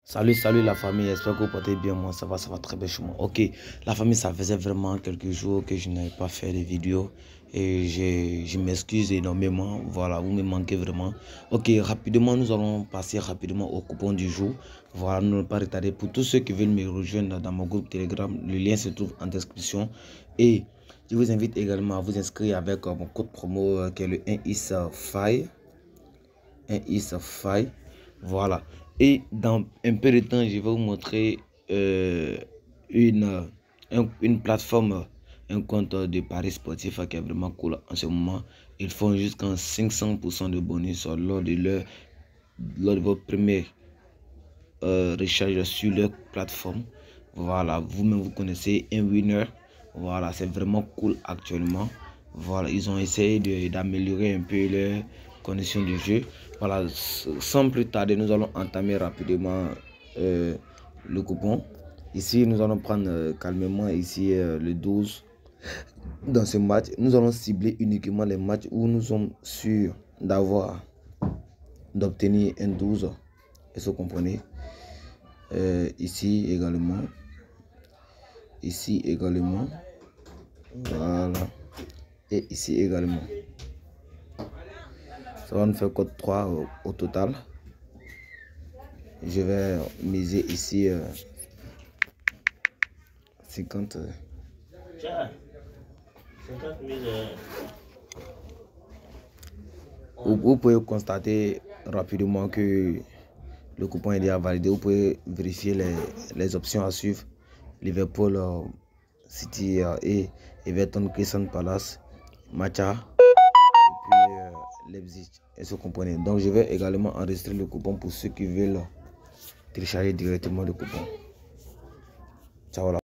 Salut la famille, j'espère que vous portez bien. Moi ça va très bien chez moi. Ok, la famille, ça faisait vraiment quelques jours que je n'avais pas fait de vidéo et je m'excuse énormément. Voilà, vous me manquez vraiment. Ok, rapidement, nous allons passer rapidement au coupon du jour. Voilà, nous ne pas retarder. Pour tous ceux qui veulent me rejoindre dans mon groupe Telegram, le lien se trouve en description. Et je vous invite également à vous inscrire avec mon code promo qui est le 1ISFI. 1ISFI. Voilà. Et dans un peu de temps, je vais vous montrer une plateforme, un compte de paris sportif qui est vraiment cool en ce moment. Ils font jusqu'à 500% de bonus lors de votre premier recharge sur leur plateforme. Voilà, vous-même vous connaissez un winner. Voilà, c'est vraiment cool actuellement. Voilà, ils ont essayé d'améliorer un peu les conditions du jeu. Voilà, sans plus tarder, nous allons entamer rapidement le coupon. Ici, nous allons prendre calmement ici le 12. Dans ce match, nous allons cibler uniquement les matchs où nous sommes sûrs d'obtenir un 12. Est-ce que vous comprenez? Ici également, voilà, et ici également. Ça va nous faire code 3 au total. Je vais miser ici 50. Vous pouvez constater rapidement que le coupon est déjà validé. Vous pouvez vérifier les options à suivre. Liverpool, City et Everton, Crystal Palace, Matcha et puis Leipzig. Est-ce que vous comprenez? Donc je vais également enregistrer le coupon pour ceux qui veulent télécharger directement le coupon. Ciao.